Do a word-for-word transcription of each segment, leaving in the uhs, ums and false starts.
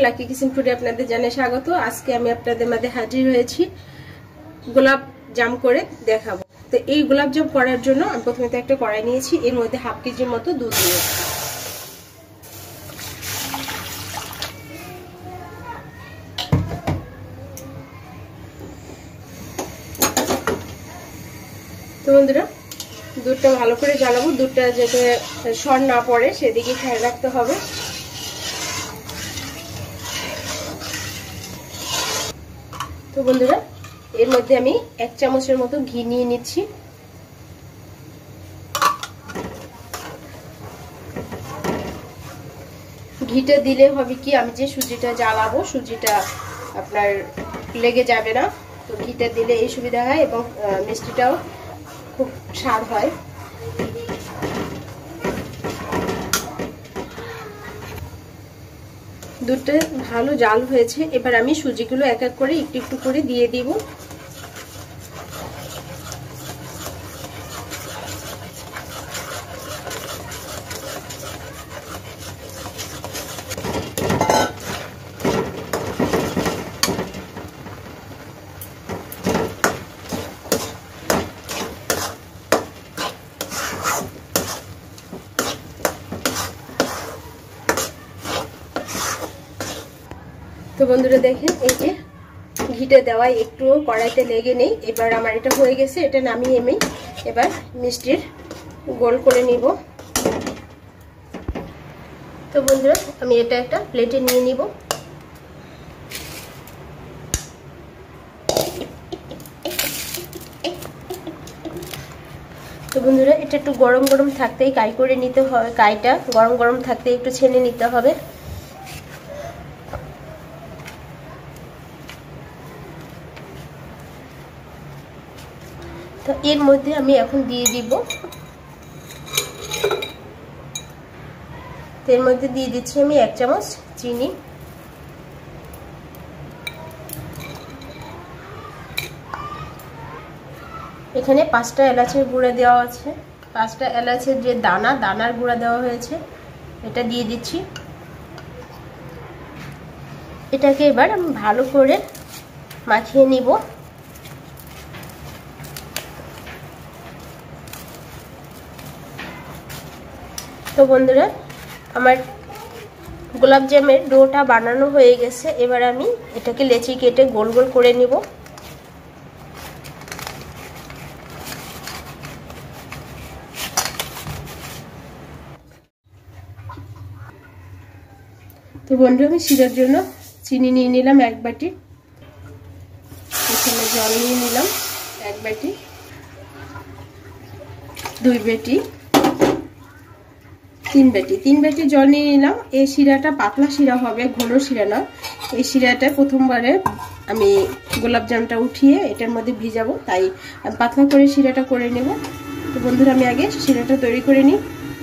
Lucky kitchen ফুডে আপনাদের জানাই স্বাগত। আজকে আমি আপনাদের মাঝে হাজির হয়েছি গোলাপ জাম করে দেখাবো। তো এই গোলাপ জাম করার জন্য আমি প্রথমে তো একটা কড়াই নিয়েছি, এর মধ্যে হাফ কেজির মতো দুধ নিয়েছি। তো বন্ধুরা, দুধটা ভালো করে জ্বালাবো, দুধটা যাতে সর না পড়ে সেদিকে খেয়াল রাখতে হবে। তো বন্ধুরা, এর মধ্যে আমি এক চামচের মতো ঘি নিয়ে নিচ্ছি। ঘিটা দিলে হবে কি, আমি যে সুজিটা জ্বালাবো সুজিটা আপনার লেগে যাবে না। তো ঘিটা দিলে এই সুবিধা হয় এবং মিষ্টিটাও খুব স্বাদ হয়। দুধটা ভালো জাল হয়েছে, এবার আমি সুজিগুলো এক এক করে একটু একটু করে দিয়ে দিব। তো বন্ধুরা দেখেন, এই যে ঘিটা দেওয়ায় একটু কড়াইতে লেগে নেই। এবার আমার এটা হয়ে গেছে, এটা নামিয়ে আমি এবার মিষ্টির গোল করে নিব। তো বন্ধুরা, আমি এটা একটা প্লেটে নিয়ে নিব। তো বন্ধুরা, এটা একটু গরম গরম থাকতেই কাই করে নিতে হবে, কাইটা গরম গরম থাকতে একটু ছেনে নিতে হবে। তো এর মধ্যে আমি এখন দিয়ে দিব, এর মধ্যে দিয়ে দিচ্ছি আমি এক চামচ চিনি। এখানে পাঁচটা এলাচের গুঁড়া দেওয়া আছে, পাঁচটা এলাচের যে দানা দানার গুঁড়া দেওয়া হয়েছে এটা দিয়ে দিচ্ছি। এটাকে এবার আমি ভালো করে মাখিয়ে নিব। তো বন্ধুরা, আমার গোলাপ জামের ডোটা বানানো হয়ে গেছে। এবার আমি এটাকে লেচি কেটে গোল গোল করে নিব। তো বন্ধুরা, আমি শিরার জন্য চিনি নিয়ে নিলাম এক বাটি, এখানে জল নিয়ে নিলাম এক বাটি, দুই বাটি, তিন বাটি তিন বাটি জল নিয়ে নিলাম। এই শিরাটা পাতলা শিরা হবে, ঘন শিরা না। এই শিরাটা প্রথমবারে আমি গোলাপ জামটা উঠিয়ে এটার মধ্যে ভিজাবো, তাই আমি পাতলা করে শিরাটা করে নেব। তো বন্ধুরা, আমি আগে শিরাটা তৈরি করে নিই।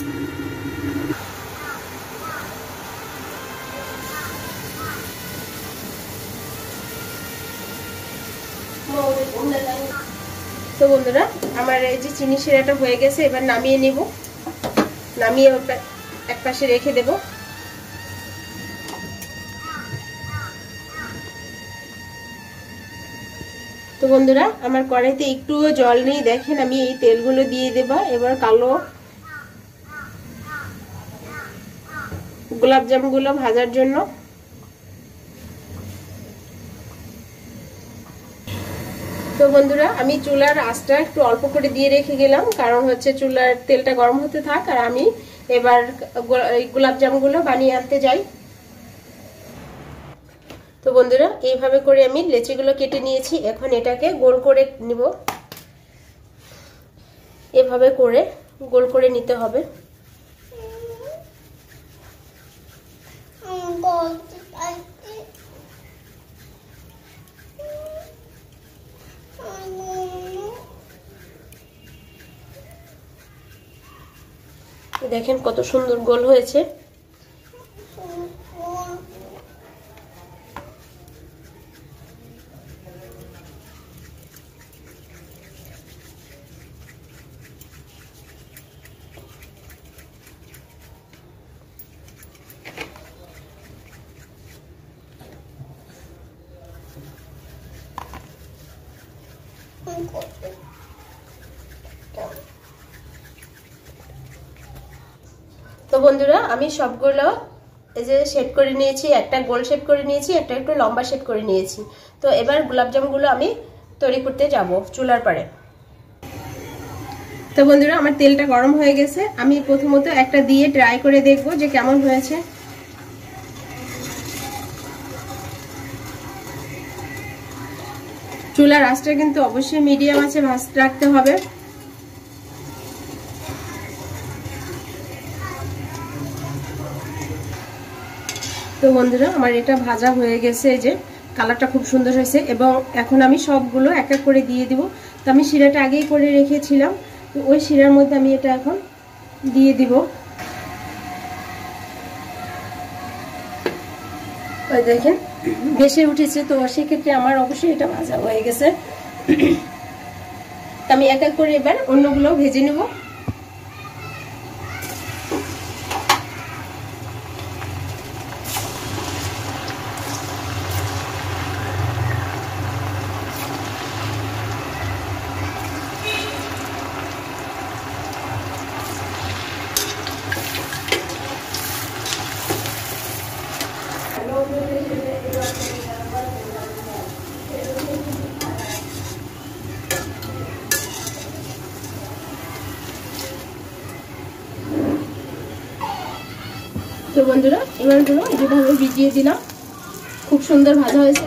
তো বন্ধুরা, আমার এই যে চিনি শিরাটা হয়ে গেছে, এবার নামিয়ে নেব। নামিয়ে এক পাশে রেখে দেব। তো বন্ধুরা, আমার কড়াইতে একটুও জল নেই, দেখেন আমি এই তেলগুলো দিয়ে দেব এবার কালো গোলাপ জামগুলো ভাজার জন্য। তো বন্ধুরা, আমি চুলার আঁচটা একটু অল্প করে দিয়ে রেখে গেলাম, কারণ হচ্ছে চুলার তেলটা গরম হতে থাক আর আমি এবার গোলাপ জামগুলো বানিয়ে আনতে যাই। তো বন্ধুরা, এইভাবে করে আমি লেচিগুলো কেটে নিয়েছি। এখন এটাকে গোল করে নিব, এভাবে করে গোল করে নিতে হবে। দেখেন কত সুন্দর গোল হয়েছে। তো বন্ধুরা আমি সবগুলো এই যে শেপ করে নিয়েছি, একটা গোল শেপ করে নিয়েছি, একটা একটু লম্বা শেপ করে নিয়েছি। তো এবার গোলাপজামগুলো আমি তৈরি করতে যাব চুলার পাড়ে। তো বন্ধুরা আমার তেলটা গরম হয়ে গেছে, আমি প্রথমত একটা দিয়ে ট্রাই করে দেখব যে কেমন হয়েছে। চুলার আঁচটা কিন্তু অবশ্যই মিডিয়াম আছে ভাজতে রাখতে হবে। তো বন্ধুরা আমার এটা ভাজা হয়ে গেছে, এই যে কালারটা খুব সুন্দর হয়েছে, এবং এখন আমি সবগুলো এক এক করে দিয়ে দিব। তো আমি শিরাটা আগেই করে রেখেছিলাম, তো ওই শিরার মধ্যে আমি এটা এখন দিয়ে দিব। ওই দেখেন ভেসে উঠেছে, তো সেক্ষেত্রে আমার অবশ্যই এটা ভাজা হয়ে গেছে। আমি এক এক করে এবার অন্যগুলো ভেজে নেব। তো বন্ধুরা এবার হলো যেভাবে ভিজিয়ে দিলাম, খুব সুন্দর ভাজা হয়েছে।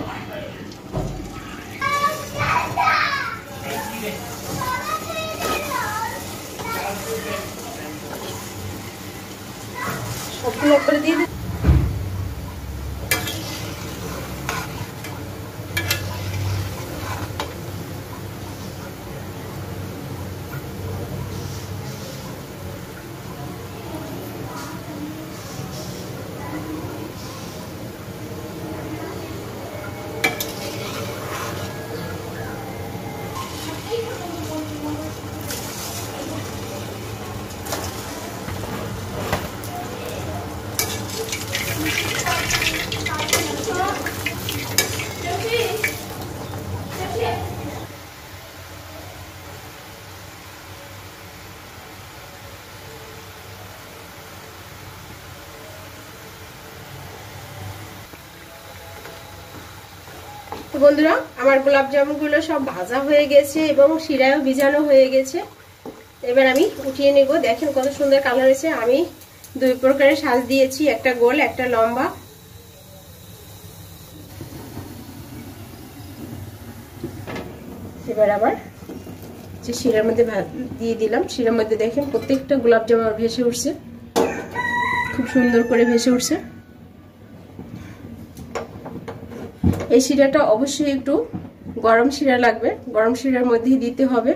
সবগুলো করে দিয়ে দিই। তো বন্ধুরা আমার গোলাপ জামুনগুলো সব ভাজা হয়ে গেছে এবং শিরাও ভিজানো হয়ে গেছে। এবার আমি উঠিয়ে নেব। দেখেন কত সুন্দর কালার হয়েছে। আমি দুই প্রকারের সাজ দিয়েছি, একটা গোল একটা লম্বা। এবার আবার যে শিরার মধ্যে দিয়ে দিলাম, শিরার মধ্যে দেখেন প্রত্যেকটা গোলাপ জামুন ভেসে উঠছে, খুব সুন্দর করে ভেসে উঠছে। এই শিরাটা অবশ্যই একটু গরম শিরা লাগবে, গরম শিরার মধ্যেই দিতে হবে।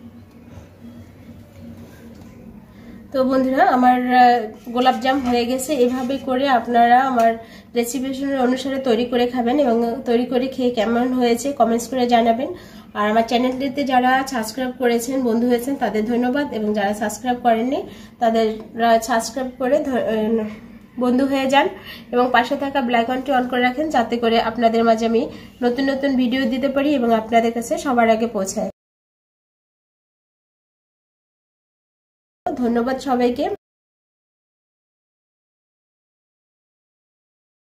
তো বন্ধুরা আমার গোলাপজাম হয়ে গেছে। এভাবে করে আপনারা আমার রেসিপি অনুসারে তৈরি করে খাবেন এবং তৈরি করে খেয়ে কেমন হয়েছে কমেন্টস করে জানাবেন। আর আমার চ্যানেলটিতে যারা সাবস্ক্রাইব করেছেন বন্ধু হয়েছেন তাদের ধন্যবাদ, এবং যারা সাবস্ক্রাইব করেননি তাদের সাবস্ক্রাইব করে বন্ধু হয়ে যান এবং পাশে থাকা বেল আইকনটি অন করে রাখেন, যাতে করে আপনাদের মাঝে আমি নতুন নতুন ভিডিও দিতে পারি এবং আপনাদের কাছে সবার আগে পৌঁছায়। ধন্যবাদ সবাইকে।